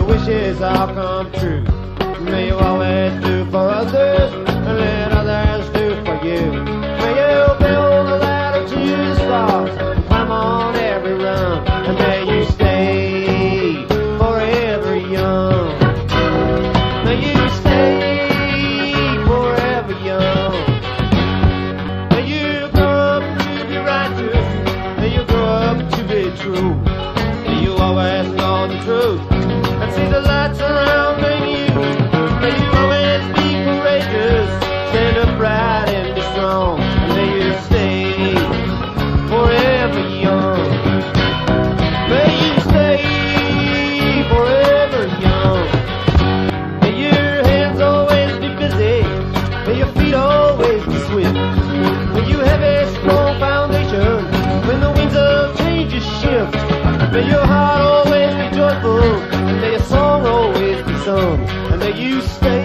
your wishes all come true. May you always do for others and let others do for you. May you build a ladder to the stars and climb on every rung, and may you stay forever young. May you stay forever young. May you grow up to be righteous. May you grow up to be true. May you always know the truth and see the light surrounding you. May you always be courageous, stand upright and be strong. And may you stay forever young. May you stay forever young. May your hands always be busy. May your feet always be swift. May you have a strong foundation when the winds of change shift. May your heart always be joyful, and may your song always be sung, and may you stay